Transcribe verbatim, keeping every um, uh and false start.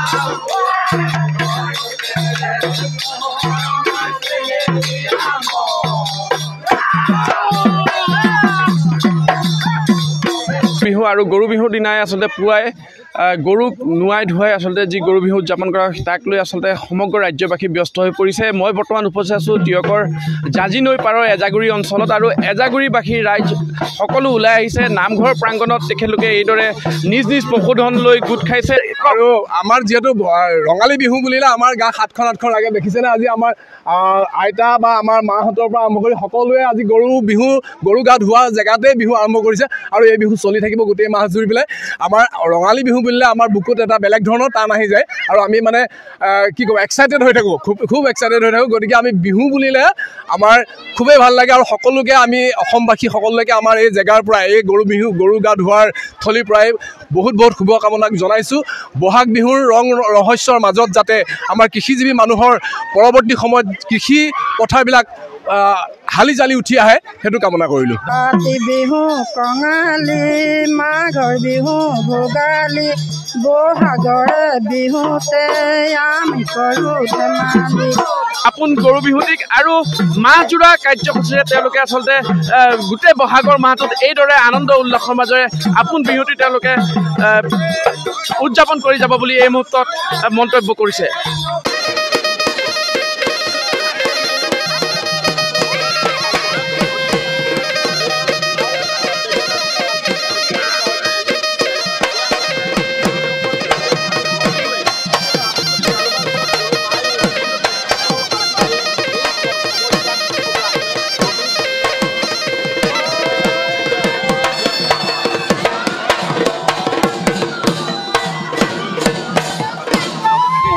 বিহু আৰু গৰু বিহুৰ দিনাই আচলতে পুৱাই গৰুক নুৱাই ধুৱাই আচলতে যি গৰু বিহু উদযাপন কৰা তাক লৈ আচলতে সমগ্ৰ ৰাজ্যবাসী ব্যস্ত হৈ পৰিছে। মই বৰ্তমান উপস্থিত আছোঁ টিয়কৰ জাঁজি নৈ পাৰৰ এজাগুৰি অঞ্চলত আৰু এজাগুৰিবাসীৰ ৰাইজ সকলো ওলাই আহিছে। নামঘৰ প্ৰাংগণত তেখেতলোকে এইদৰে নিজ নিজ পশুধন লৈ গোট খাইছে। আৰু আমাৰ যিহেতু ৰঙালী বিহু বুলিলে আমাৰ গা সাতখন আঠখন লাগে। দেখিছেনে আজি আমাৰ আইতা বা আমাৰ মাহঁতৰ পৰা আৰম্ভ কৰি সকলোৱে আজি গৰু বিহু গৰু গা ধোৱা জেগাতে বিহু আৰম্ভ কৰিছে আৰু এই বিহু চলি থাকিব গোটেই মাহ জুৰি পেলাই। আমাৰ ৰঙালী বিহু বুলিলে আমাৰ বুকুত এটা বেলেগ ধৰণৰ টান আহি যায় আৰু আমি মানে কি ক'ব এক্সাইটেড হৈ থাকোঁ, খুব খুব এক্সাইটেড হৈ থাকোঁ। গতিকে আমি বিহু বুলিলে আমাৰ খুবেই ভাল লাগে আৰু সকলোকে আমি অসমবাসী সকলোকে আমাৰ এই জেগাৰ পৰা এই গৰু বিহু গৰু গা ধোৱাৰ থলীৰ পৰাই বহুত বহুত শুভকামনা জনাইছোঁ। বহাগ বিহুৰ ৰং ৰহস্যৰ মাজত যাতে আমাৰ কৃষিজীৱী মানুহৰ পৰৱৰ্তী সময়ত কৃষি পথাৰবিলাক হালি জালি উঠি আহে সেইটো কামনা কৰিলোঁ। কাতি বিহু কঙালী, মাঘৰ বিহু ভোগালী, বহাগৰে বিহুতে আমি কৰোঁ ধেমালি। আপোন গৰু বিহুটিক আৰু মাহজোৰা কাৰ্যসূচীৰে তেওঁলোকে আচলতে গোটেই বহাগৰ মাহটোত এইদৰে আনন্দ উল্লাসৰ মাজেৰে আপোন বিহুটি তেওঁলোকে উদযাপন কৰি যাব বুলি এই মুহূৰ্তত মন্তব্য কৰিছে।